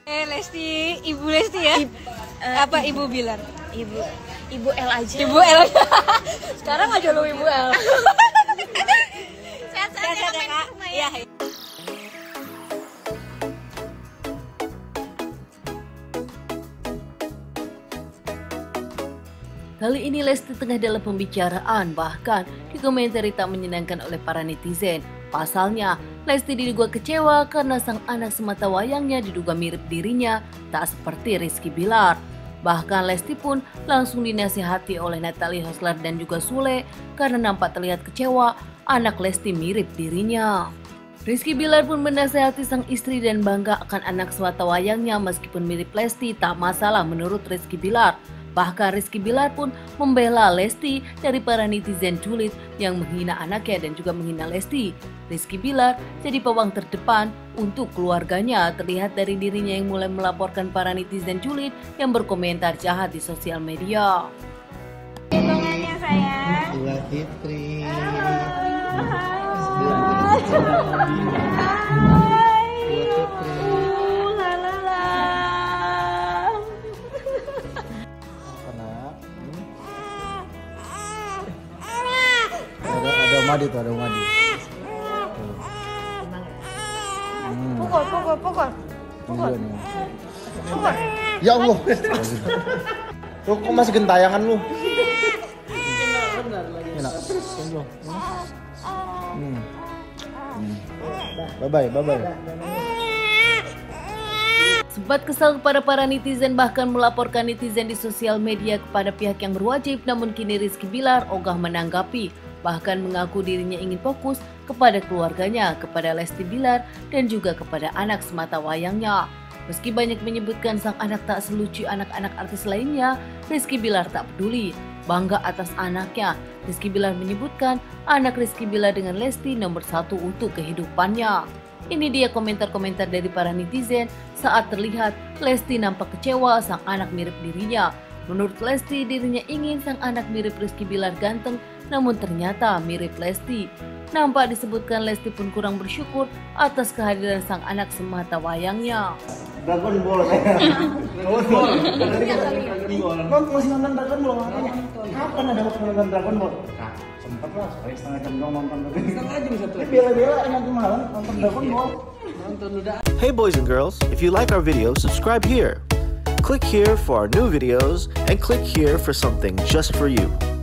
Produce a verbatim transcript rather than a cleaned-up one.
Eh Lesti, Ibu Lesti ya? Ibu, uh, apa Ibu Bilar? Ibu, Ibu L aja. Ibu L. Sekarang aja lu Ibu L. Sehat-sehat ya Kak. Iya. Kali ini Lesti tengah dalam pembicaraan, bahkan dikomentari tak menyenangkan oleh para netizen. Pasalnya, Lesti diduga kecewa karena sang anak sematawayangnya diduga mirip dirinya, tak seperti Rizky Bilar. Bahkan Lesti pun langsung dinasihati oleh Natalie Hoslar dan juga Sule karena nampak terlihat kecewa anak Lesti mirip dirinya. Rizky Bilar pun menasihati sang istri dan bangga akan anak sematawayangnya meskipun mirip Lesti tak masalah menurut Rizky Bilar. Bahkan Rizky Bilar pun membela Lesti dari para netizen julid yang menghina anaknya dan juga menghina Lesti. Rizky Bilar jadi pawang terdepan untuk keluarganya, terlihat dari dirinya yang mulai melaporkan para netizen julid yang berkomentar jahat di sosial media. Hitungannya sayang. Idul Fitri. Ada Madi tuh, ada Madi. Hmm. Pukul, pukul, pukul. Pukul. Pukul. Ya Allah. Lu kok masih gentayangan lu? Enak. Hmm. Bye bye, bye bye. Sempat kesal kepada para netizen, bahkan melaporkan netizen di sosial media kepada pihak yang berwajib, namun kini Rizky Bilar ogah menanggapi. Bahkan mengaku dirinya ingin fokus kepada keluarganya, kepada Lesti Bilar, dan juga kepada anak sematawayangnya. Meski banyak menyebutkan sang anak tak selucu anak-anak artis lainnya, Rizky Bilar tak peduli. Bangga atas anaknya, Rizky Bilar menyebutkan anak Rizky Bilar dengan Lesti nomor satu untuk kehidupannya. Ini dia komentar-komentar dari para netizen saat terlihat Lesti nampak kecewa sang anak mirip dirinya. Menurut Lesti, dirinya ingin sang anak mirip Rizky Bilar ganteng, namun ternyata mirip Lesti. Nampak disebutkan Lesti pun kurang bersyukur atas kehadiran sang anak sematawayangnya. Dragon Ball. Dragon Ball. Bang masih nonton Dragon Ball makanya. Kapan ada waktu nonton Dragon Ball? Nah, sempet lah, sekali setengah jam dong nonton. Setengah jam satu. Bela-bela nanti malam nonton Dragon Ball. Hey boys and girls, if you like our video, subscribe here. Click here for our new videos and click here for something just for you.